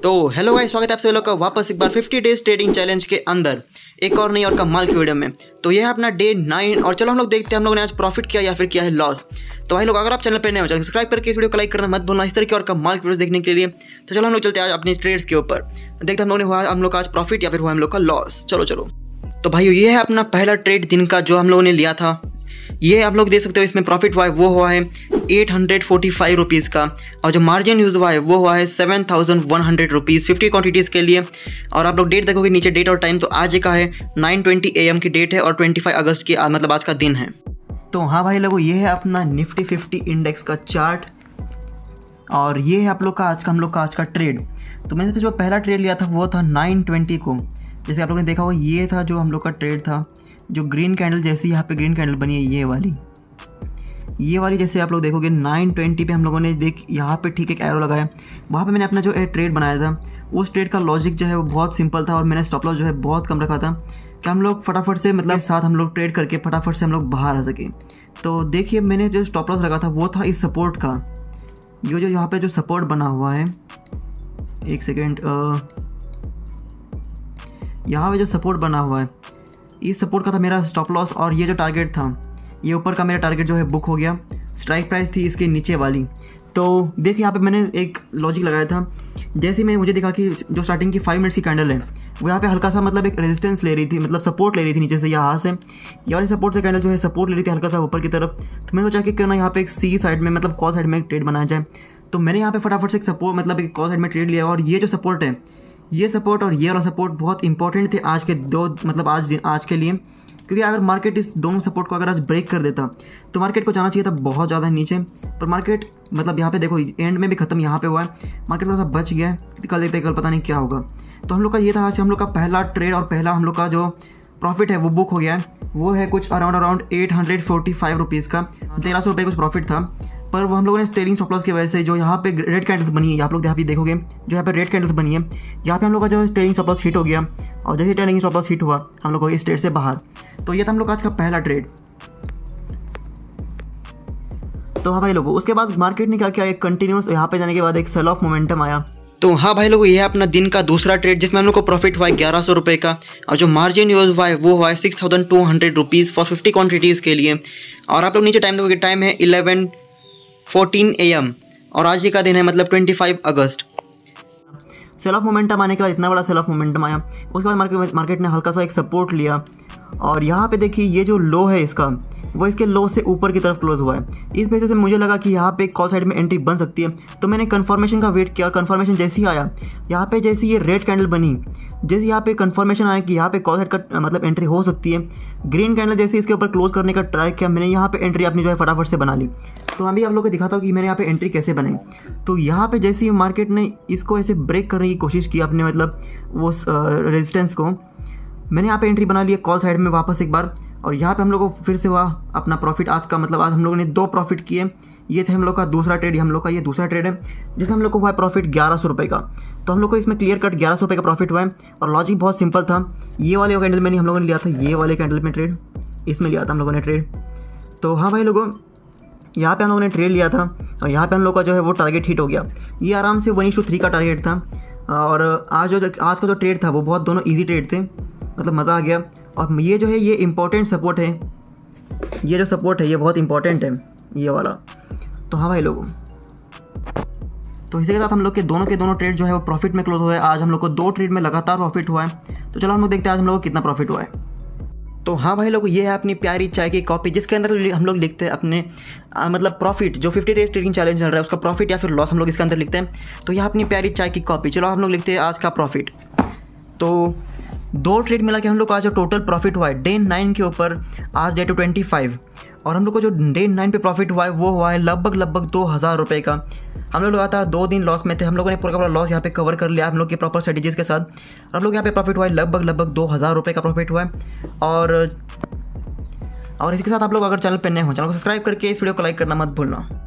तो hello guys, स्वागत है आप सभी लोग का वापस एक बार 50 डेज ट्रेडिंग चैलेंज के अंदर एक और नई और कमाल की वीडियो में। तो ये है अपना डे 9 और चलो हम लोग देखते हैं हम लोगों ने आज प्रॉफिट किया या फिर किया है लॉस। तो भाई लोग, अगर आप चैनल पर नए हो चैनल सब्सक्राइब करके इस वीडियो को लाइक करना मत भूलना इस तरह की और कमाल की वीडियोस देखने के लिए। तो चलो हम लोग चलते हैं आज अपने ट्रेड्स के ऊपर, देखते हैं हम लोगों ने हुआ हम लोग का आज प्रॉफिट या फिर हुआ हम लोग का लॉस। चलो तो भाई ये है अपना पहला ट्रेड दिन का जो हम लोगों ने लिया था। ये आप लोग देख सकते हो इसमें प्रॉफिट हुआ है वो हुआ है 845 रुपीज़ का, और जो मार्जिन यूज़ हुआ है वो हुआ है 7100 रुपीज़ 50 क्वांटिटीज़ के लिए। और आप लोग डेट देखोगे नीचे डेट और टाइम, तो आज का है 9:20 AM की डेट है और 25 अगस्त की मतलब आज का दिन है। तो हाँ भाई लोगों, ये है अपना निफ्टी 50 इंडेक्स का चार्ट और ये है आप लोग का आज का ट्रेड। तो मैंने जो पहला ट्रेड लिया था वो था 9:20 को। जैसे आप लोगों ने देखा होगा ये था जो हम लोग का ट्रेड था, जो ग्रीन कैंडल जैसी यहाँ पे ग्रीन कैंडल बनी है ये वाली जैसे आप लोग देखोगे 9:20 पे हम लोगों ने यहाँ पे ठीक एक एरो लगाया, वहाँ पे मैंने अपना जो ट्रेड बनाया था। उस ट्रेड का लॉजिक जो है वो बहुत सिंपल था और मैंने स्टॉप लॉस जो है बहुत कम रखा था कि हम लोग फटाफट से मतलब साथ हम लोग ट्रेड करके फटाफट से हम लोग बाहर आ सके। तो देखिए मैंने जो स्टॉप लॉस रखा था वो था इस सपोर्ट का, ये जो यहाँ पे जो सपोर्ट बना हुआ है, एक सेकेंड, यहाँ पे जो सपोर्ट बना हुआ है इस सपोर्ट का था मेरा स्टॉप लॉस। और ये जो टारगेट था, ये ऊपर का मेरा टारगेट जो है बुक हो गया। स्ट्राइक प्राइस थी इसके नीचे वाली। तो देखिए यहाँ पे मैंने एक लॉजिक लगाया था, जैसे मैं मुझे दिखा कि जो स्टार्टिंग की 5 मिनट्स की कैंडल है वो यहाँ पे हल्का सा मतलब एक रेजिस्टेंस ले रही थी, मतलब सपोर्ट ले रही थी नीचे से यहाँ से, ये वाली सपोर्ट से कैंडल जो है सपोर्ट ले रही थी हल्का सा ऊपर की तरफ। तो मैं सोचा कि क्यों ना यहाँ पे एक सी साइड में मतलब कॉल साइड में एक ट्रेड बनाया जाए। तो मैंने यहाँ पे फटाफट से एक सपोर्ट मतलब एक कॉल साइड में ट्रेड लिया। और ये जो सपोर्ट है, ये सपोर्ट और ये वाला सपोर्ट बहुत इंपॉर्टेंट थे आज के दो मतलब आज के लिए, क्योंकि अगर मार्केट इस दोनों सपोर्ट को अगर आज ब्रेक कर देता तो मार्केट को जाना चाहिए था बहुत ज़्यादा नीचे, पर मार्केट मतलब यहाँ पे देखो एंड में भी खत्म यहाँ पे हुआ है, मार्केट थोड़ा सा बच गया है। कल देखते हैं कल पता नहीं क्या होगा। तो हम लोग का ये था आज हम लोग का पहला ट्रेड और पहला हम लोग का जो प्रॉफिट है वो बुक हो गया है। वो है कुछ अराउंड 845 रुपीज़ का, 1300 रुपये कुछ प्रॉफिट था। पर वो हम लोगों ने ट्रेलिंग स्टॉप लॉस की वजह से जो यहाँ पे रेड कैंडल्स बनी है, आप लोग यहाँ पे देखोगे जो यहाँ पे रेड कैंडल्स बनी है, यहाँ पे हम लोग का जो ट्रेलिंग स्टॉप लॉस हिट हो गया। और जैसे ट्रेलिंग स्टॉप लॉस हिट हुआ हम लोग को इस ट्रेड से बाहर। तो ये था हम लोग आज का पहला ट्रेड। तो हाँ भाई लोगों, उसके बाद मार्केट ने क्या किया, एक कंटिन्यूस यहाँ पे जाने के बाद एक सेल ऑफ मोमेंटम आया। तो हाँ भाई लोगों, ये है अपना दिन का दूसरा ट्रेड जिसमें हम लोग को प्रॉफिट हुआ है 1100 रुपये का, और जो मार्जिन यूज हुआ है वो हुआ है 6200 रुपीज़ फॉर 50 क्वान्टिटीज़ के लिए। और आप लोग नीचे टाइम देखोगे, टाइम है 11:14 AM और आज का दिन है मतलब 25 अगस्त। सेल ऑफ मोमेंटम आने के बाद इतना बड़ा सेल ऑफ मोमेंटम आया, उसके बाद मार्केट ने हल्का सा एक सपोर्ट लिया। और यहाँ पे देखिए ये जो लो है इसका, वो इसके लो से ऊपर की तरफ क्लोज हुआ है। इस वजह से मुझे लगा कि यहाँ पे कॉल साइड में एंट्री बन सकती है। तो मैंने कंफर्मेशन का वेट किया और कंफर्मेशन जैसे ही आया, यहाँ पे जैसी ये रेड कैंडल बनी, जैसे यहाँ पे कंफर्मेशन आया कि यहाँ पे कॉल साइड का मतलब एंट्री हो सकती है, ग्रीन कैंडल जैसे इसके ऊपर क्लोज करने का ट्राई किया, मैंने यहाँ पे एंट्री अपनी जो है फटाफट से बना ली। तो अभी आप लोगों को दिखाता हूँ कि मैंने यहाँ पे एंट्री कैसे बनाई। तो यहाँ पे जैसे ही मार्केट ने इसको ऐसे ब्रेक करने की कोशिश की अपने मतलब वो रेजिस्टेंस को, मैंने यहाँ पे एंट्री बना लिया कॉल साइड में वापस एक बार। और यहाँ पे हम लोग को फिर से हुआ अपना प्रॉफिट आज का, मतलब आज हम लोगों ने 2 प्रॉफिट किए। ये थे हम लोग का दूसरा ट्रेड, हम लोग का ये दूसरा ट्रेड है जिसमें हम लोग को हुआ है प्रॉफिट 1100 रुपये का। तो हम लोग को इसमें क्लियर कट 1100 रुपये का प्रॉफिट हुआ है। और लॉजिक बहुत सिंपल था, ये वाले कैंडल में नहीं हम लोगों ने लिया था, ये वाले कैंडल में ट्रेड, इसमें लिया था हम लोगों ने ट्रेड। तो हाँ भाई लोगों, यहाँ पे हम लोगों ने ट्रेड लिया था और यहाँ पे हम लोग का जो है वो टारगेट हिट हो गया। ये आराम से 1:3 का टारगेट था। और आज का जो ट्रेड था वो बहुत दोनों ईजी ट्रेड थे, मतलब मज़ा आ गया। और ये जो है ये इंपॉर्टेंट सपोर्ट है, ये जो सपोर्ट है ये बहुत इंपॉर्टेंट है ये वाला। तो हाँ भाई लोगों, तो इसी के साथ हम लोग के दोनों ट्रेड जो है वो प्रॉफिट में क्लोज हुआ है। आज हम लोग को 2 ट्रेड में लगातार प्रॉफिट हुआ है। तो चलो हम लोग देखते हैं आज हम लोग को कितना प्रॉफिट हुआ है। तो हाँ भाई लोग, ये है अपनी प्यारी चाय की कॉपी जिसके अंदर हम लोग लिखते हैं अपने मतलब प्रॉफिट, जो 50 डेज ट्रेडिंग चैलेंज चल रहा है उसका प्रॉफिट या फिर लॉस हम लोग इसके अंदर लिखते हैं। तो यह अपनी प्यारी चाय की कॉपी, चलो हम लोग लिखते हैं आज का प्रॉफिट। तो 2 ट्रेड मिला के हम लोग को आज जो टोटल प्रॉफिट हुआ है डे 9 के ऊपर, आज डे 25, और हम लोग को जो डे 9 पे प्रॉफिट हुआ है वो हुआ है लगभग 2000 रुपये का। हम लोग लगातार 2 दिन लॉस में थे, हम लोगों ने पूरा लॉस यहाँ पे कवर कर लिया हम लोग के प्रॉपर स्ट्रेटजीज़ के साथ। और हम लोग यहाँ पे प्रॉफिट हुआ है लगभग 2000 रुपये का प्रॉफिट हुआ है। और इसके साथ आप लोग अगर चैनल पर नए हो, चैनल को सब्सक्राइब करके इस वीडियो को लाइक करना मत भूलना।